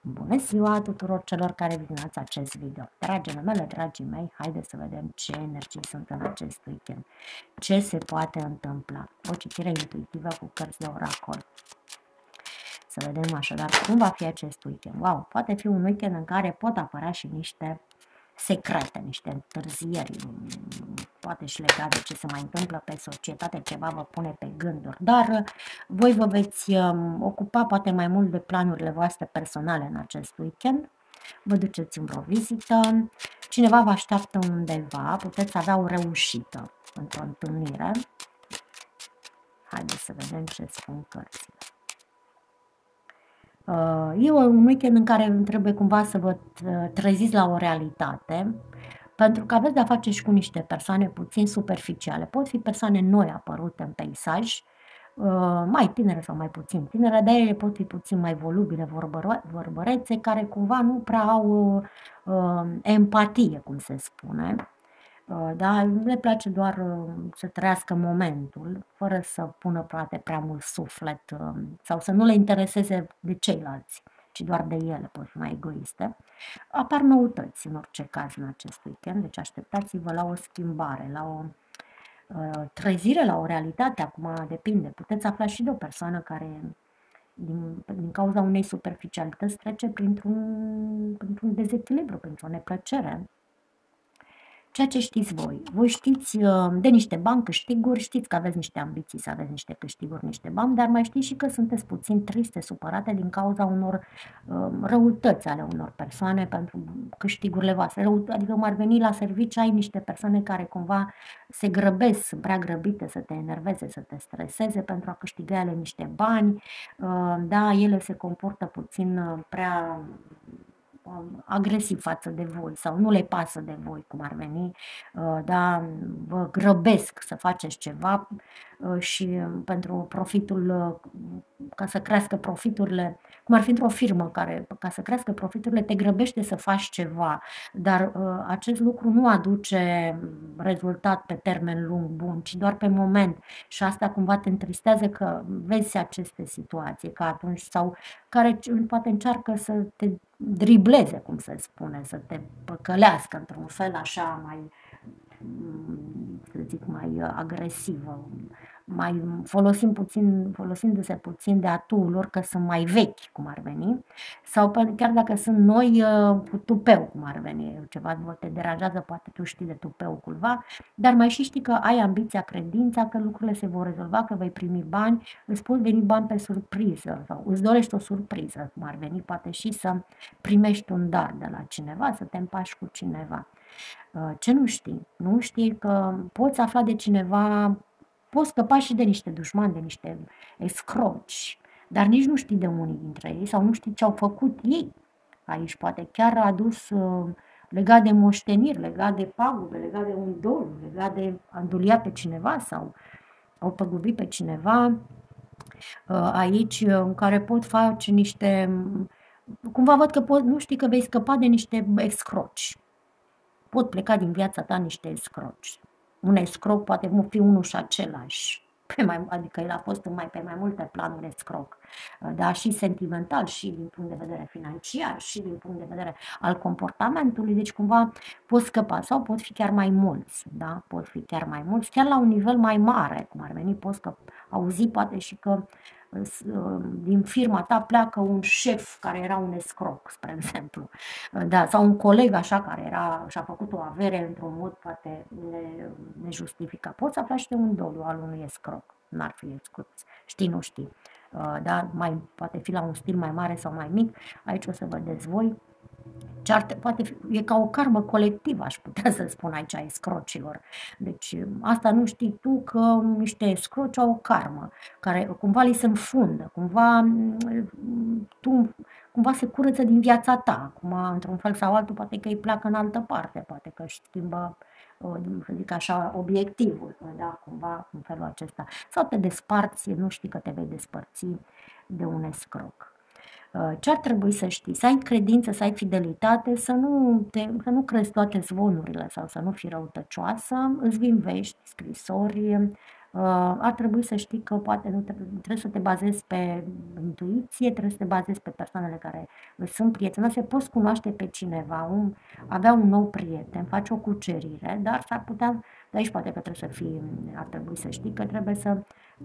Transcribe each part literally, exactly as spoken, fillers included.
Bună ziua tuturor celor care vizionați acest video. Dragile mele, dragii mei, haideți să vedem ce energii sunt în acest weekend. Ce se poate întâmpla. O citire intuitivă cu cărți de oracol. Să vedem așadar cum va fi acest weekend. Wow, poate fi un weekend în care pot apărea și niște secrete, niște întârzieri, poate și legat de ce se mai întâmplă pe societate, ceva vă pune pe gânduri, dar voi vă veți um, ocupa poate mai mult de planurile voastre personale în acest weekend, vă duceți în vreo vizită, cineva vă așteaptă undeva, puteți avea o reușită într-o întâlnire. Haideți să vedem ce spun cărțile. E un weekend în care trebuie cumva să vă treziți la o realitate, pentru că aveți de-a face și cu niște persoane puțin superficiale. Pot fi persoane noi apărute în peisaj, mai tinere sau mai puțin tinere, dar ele pot fi puțin mai volubile, vorbărețe, care cumva nu prea au uh, empatie, cum se spune. Da, le place doar să trăiască momentul, fără să pună poate prea mult suflet sau să nu le intereseze de ceilalți, ci doar de ele, pot fi mai egoiste. Apar noutăți în orice caz în acest weekend, deci așteptați-vă la o schimbare, la o uh, trezire, la o realitate, acum depinde. Puteți afla și de o persoană care din, din cauza unei superficialități trece printr-un printr-un dezechilibru, printr-o neplăcere. Ceea ce știți voi. Voi știți de niște bani câștiguri, știți că aveți niște ambiții să aveți niște câștiguri, niște bani, dar mai știți și că sunteți puțin triste, supărate din cauza unor uh, răutăți ale unor persoane pentru câștigurile voastre. Rău, adică cum ar veni la serviciu, ai niște persoane care cumva se grăbesc, sunt prea grăbite să te enerveze, să te streseze pentru a câștiga ele niște bani. Uh, da, ele se comportă puțin uh, prea agresiv față de voi sau nu le pasă de voi, cum ar veni, da, vă grăbesc să faceți ceva și pentru profitul, ca să crească profiturile, cum ar fi într-o firmă care, ca să crească profiturile, te grăbește să faci ceva, dar acest lucru nu aduce rezultat pe termen lung bun, ci doar pe moment, și asta cumva te întristează că vezi aceste situații, că atunci, sau care poate încearcă să te dribleze, cum se spune, să te păcălească într-un fel așa mai, să zic, mai agresiv, mai folosim puțin, folosindu-se puțin de atul lor, că sunt mai vechi, cum ar veni, sau chiar dacă sunt noi, cu tupeu, cum ar veni, ceva te deranjează, poate tu știi de tupeu cuiva, dar mai și știi că ai ambiția, credința că lucrurile se vor rezolva, că vei primi bani, îți pot veni bani pe surpriză, sau îți dorești o surpriză, cum ar veni, poate și să primești un dar de la cineva, să te împași cu cineva. Ce nu știi? Nu știi că poți afla de cineva, poți scăpa și de niște dușmani, de niște escroci, dar nici nu știi de unii dintre ei sau nu știi ce au făcut ei. Aici poate chiar a adus uh, legat de moșteniri, legat de pagube, legat de un dol, legat de a îndulia pe cineva sau au păgubit pe cineva. Uh, aici uh, în care pot face niște, cumva văd că pot, nu știi că vei scăpa de niște escroci. Pot pleca din viața ta niște escroci. Un escroc poate nu fi unul și același, pe mai, adică el a fost mai, pe mai multe planuri escroc, dar și sentimental, și din punct de vedere financiar, și din punct de vedere al comportamentului, deci cumva pot scăpa sau pot fi chiar mai mulți, da? Pot fi chiar mai mulți, chiar la un nivel mai mare, cum ar veni, poți că auzi poate și că din firma ta pleacă un șef care era un escroc, spre exemplu, da, sau un coleg așa care era și-a făcut o avere într-un mod poate nejustificat. Poți afla și de un doliu al unui escroc, n-ar fi escroc, știi, nu știi, da, mai, poate fi la un stil mai mare sau mai mic, aici o să vedeți voi. Poate fi, e ca o karmă colectivă, aș putea să spun aici, a escrocilor. Deci asta nu știi tu, că niște escroci au o karmă, care cumva li se înfundă, cumva tu cumva se curăță din viața ta, acum într-un fel sau altul, poate că îi pleacă în altă parte, poate că își schimbă, să zic așa, obiectivul, da, cumva în felul acesta. Sau te desparți, nu știi că te vei despărți de un escroc. Ce ar trebui să știi? Să ai credință, să ai fidelitate, să nu, te, să nu crezi toate zvonurile sau să nu fii răutăcioasă, îți vin vești, scrisori, ar trebui să știi că poate nu trebuie, trebuie să te bazezi pe intuiție, trebuie să te bazezi pe persoanele care sunt prietenoase, poți cunoaște pe cineva, un, avea un nou prieten, faci o cucerire, dar s-ar putea, de aici poate că trebuie să fii, ar trebui să știi că trebuie să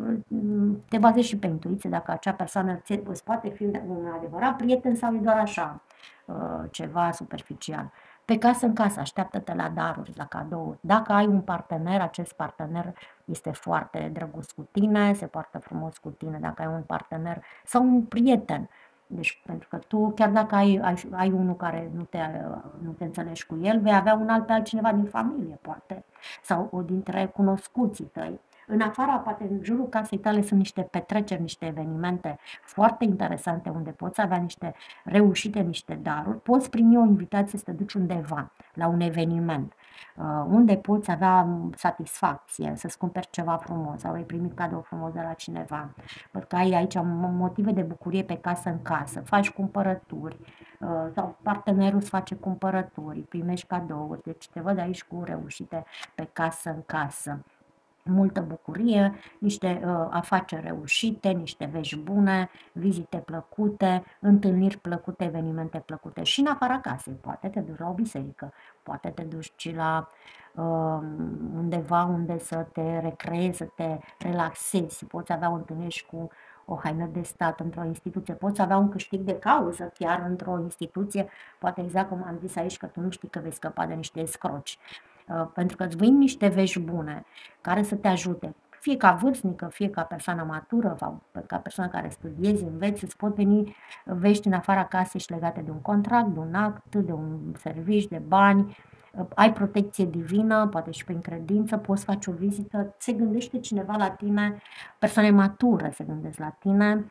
te bazezi și pe intuiție, dacă acea persoană îți poate fi un adevărat prieten sau e doar așa, ceva superficial. Pe casă în casă, așteaptă-te la daruri, la cadouri. Dacă ai un partener, acest partener este foarte drăguț cu tine, se poartă frumos cu tine dacă ai un partener sau un prieten. Deci, pentru că tu, chiar dacă ai, ai, ai unul care nu te, nu te înțelegi cu el, vei avea un alt pe altcineva din familie, poate, sau o dintre cunoscuții tăi. În afara, poate în jurul casei tale sunt niște petreceri, niște evenimente foarte interesante unde poți avea niște reușite, niște daruri, poți primi o invitație să te duci undeva, la un eveniment, unde poți avea satisfacție, să-ți cumperi ceva frumos sau ai primit cadou frumos de la cineva, pentru că ai aici motive de bucurie pe casă în casă, faci cumpărături sau partenerul îți face cumpărături, primești cadouri, deci te văd aici cu reușite pe casă în casă. Multă bucurie, niște uh, afaceri reușite, niște vești bune, vizite plăcute, întâlniri plăcute, evenimente plăcute și în afara casei. Poate te duci la o biserică, poate te duci la uh, undeva unde să te recreezi, să te relaxezi, poți avea o întâlnire cu o haină de stat într-o instituție, poți avea un câștig de cauză chiar într-o instituție, poate exact cum am zis aici că tu nu știi că vei scăpa de niște escroci. Pentru că îți vin niște vești bune care să te ajute, fie ca vârstnică, fie ca persoană matură sau ca persoană care studiezi, înveți, îți pot veni vești în afara casei și legate de un contract, de un act, de un serviciu, de bani, ai protecție divină, poate și prin credință, poți face o vizită, se gândește cineva la tine, persoane mature se gândesc la tine,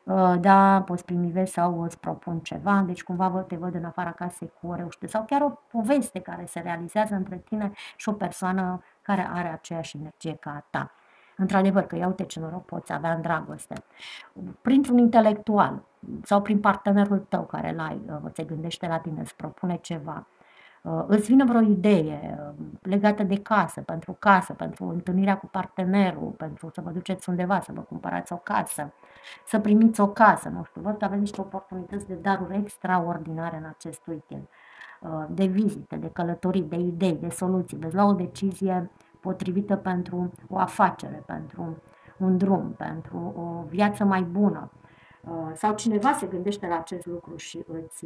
da, poți primi vezi sau îți propun ceva, deci cumva te văd în afara casei cu o reușită sau chiar o poveste care se realizează între tine și o persoană care are aceeași energie ca a ta. Într-adevăr că ia uite ce noroc poți avea în dragoste. Printr-un intelectual sau prin partenerul tău care l-ai, se gândește la tine, îți propune ceva, îți vine vreo idee legată de casă, pentru casă, pentru întâlnirea cu partenerul, pentru să vă duceți undeva, să vă cumpărați o casă, să primiți o casă, nu știu, văd că aveți niște oportunități de daruri extraordinare în acest weekend, de vizite, de călătorii, de idei, de soluții, veți lua o decizie potrivită pentru o afacere, pentru un drum, pentru o viață mai bună, sau cineva se gândește la acest lucru și îți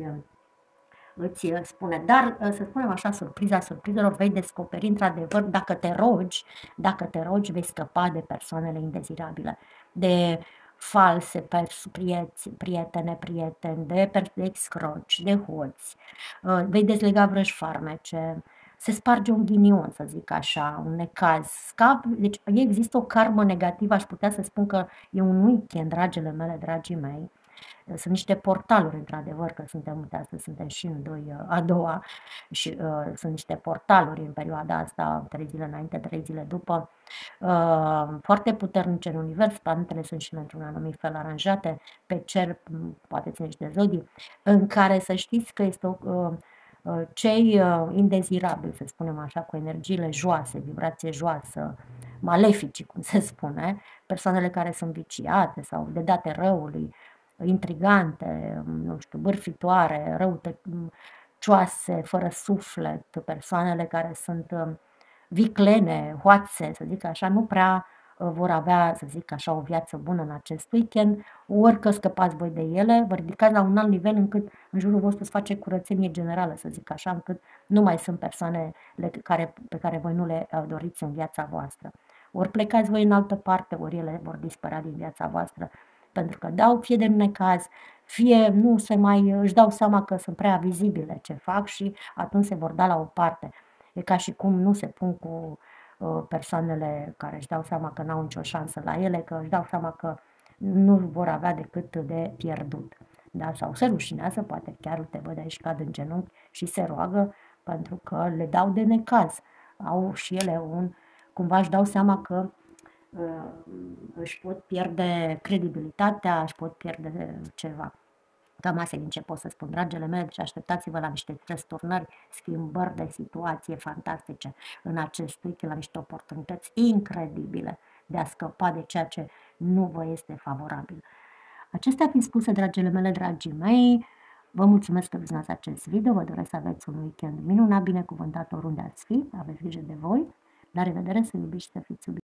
îți spune, dar să spunem așa, surpriza surprizelor, vei descoperi într-adevăr, dacă te rogi, dacă te rogi, vei scăpa de persoanele indezirabile, de false prietene, prieteni, de excroci, de hoți, vei dezlega vrăji farmece, se sparge un ghinion, să zic așa, un necaz, scap, deci există o karmă negativă, aș putea să spun că e un weekend, dragile mele, dragii mei. Sunt niște portaluri, într-adevăr, că suntem, uite, astăzi suntem și în doi, a doua și uh, sunt niște portaluri în perioada asta, trei zile înainte, trei zile după, uh, foarte puternice în univers, planetele sunt și într-un anumit fel aranjate, pe cer, poate ține și de zodii, în care să știți că este o, uh, cei uh, indezirabili, să spunem așa, cu energiile joase, vibrație joasă, malefici, cum se spune, persoanele care sunt viciate sau dedate răului, intrigante, nu știu, bârfitoare, răutăcioase, fără suflet, persoanele care sunt viclene, hoațe, să zic așa, nu prea vor avea, să zic așa, o viață bună în acest weekend, ori că scăpați voi de ele, vă ridicați la un alt nivel încât în jurul vostru se face curățenie generală, să zic așa, încât nu mai sunt persoane care, pe care voi nu le doriți în viața voastră. Ori plecați voi în altă parte, ori ele vor dispărea din viața voastră, pentru că dau fie de necaz, fie nu se mai, își dau seama că sunt prea vizibile ce fac și atunci se vor da la o parte. E ca și cum nu se pun cu uh, persoanele care își dau seama că n-au nicio șansă la ele, că își dau seama că nu vor avea decât de pierdut. Da? Sau se rușinează, poate chiar te văd aici cad în genunchi și se roagă pentru că le dau de necaz. Au și ele un, cumva își dau seama că își pot pierde credibilitatea, își pot pierde ceva. Cam asta e din ce pot să spun, dragile mele, deci așteptați-vă la niște răsturnări, schimbări de situație fantastice în acest weekend, la niște oportunități incredibile de a scăpa de ceea ce nu vă este favorabil. Acestea fiind spuse, dragile mele, dragii mei, vă mulțumesc că vizionați acest video, vă doresc să aveți un weekend minunat, binecuvântat oriunde ați fi, aveți grijă de voi, la revedere, să iubiți și să fiți iubiți!